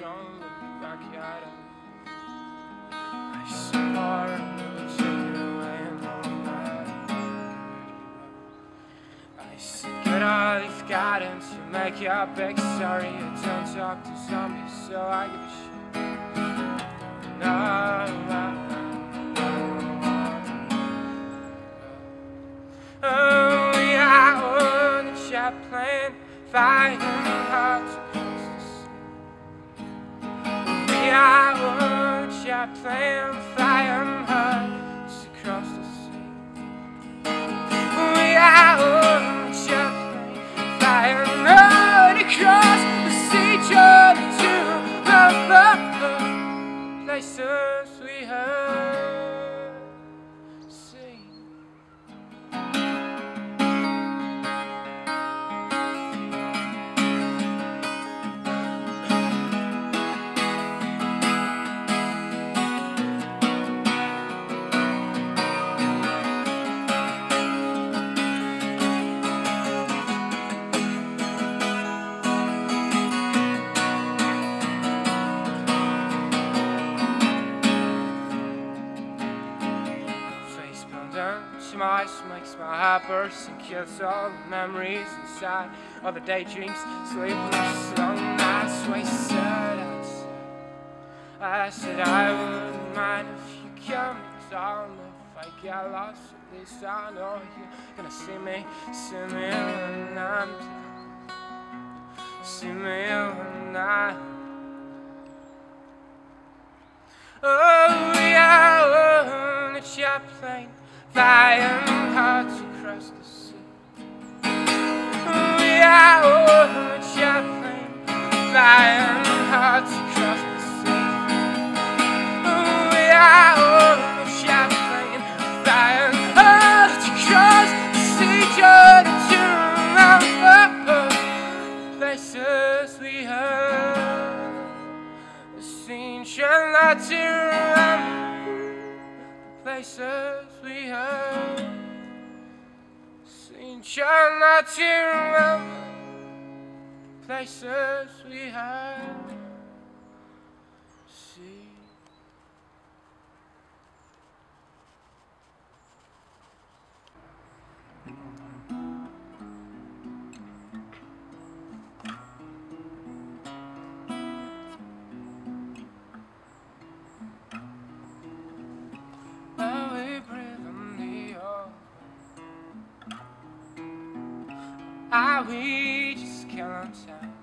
strong backyard. I swore I would take it away and all I said, get all these guidance, you make your big story. You don't talk to zombies, so I give a shit. No, oh, we are on the jet plane, flying hard across the sea. We are on the jet plane, flying hard across the sea. We are on the jet plane, flying hard across the sea, journey to the places we have seen. My eyes makes my heart burst and kills all the memories inside of the daydreams, sleepless long nights wasted outside. I said I wouldn't mind if you come down. If I get lost, at least I know you're gonna see me when I'm down. See me when I'm. Oh, we are on a jet plane, flying hard across the sea. We are on a jet plane, flying hard across the sea. We are on a jet plane, flying hard across the sea, journey to places we have seen. Shall not to remember places we have seen. Try not to remember places we have seen. Are we just killing time?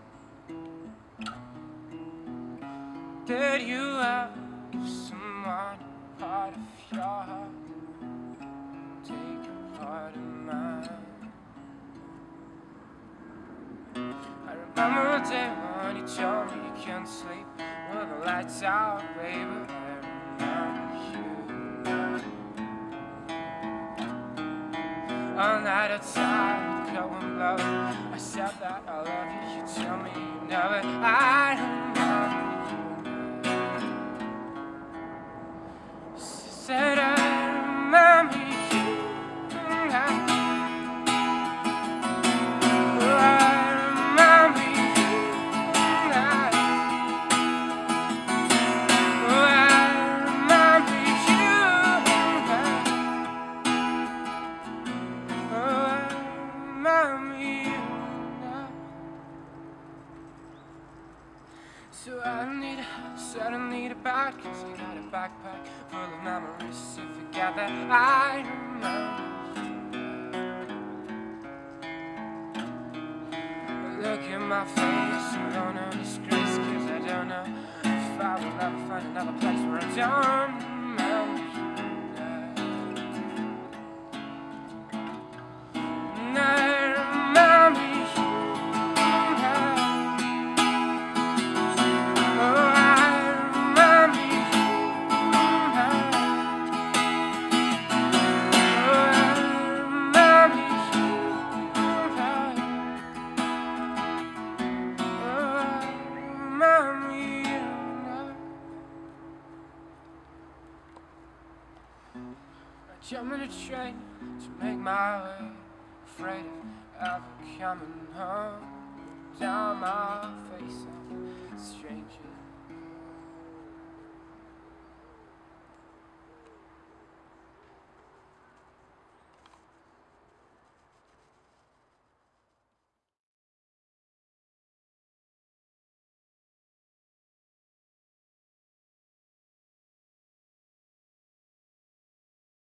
Did you ever give someone a part of your heart? Take a part of mine. I remember the day when you told me you can't sleep with the lights out, baby. All night outside, the cold wind blows. I said that I love you, you tell me you know it. I remember you. She said I remember you. So I don't need a bag, 'cause I got a backpack full of memories to forget that I remember you. Look at my face, I don't know disgrace, 'cause I don't know if I will ever find another place where I don't remember you. And I remember you. Jump in a train to make my way, afraid of ever coming home. Down my face, strangers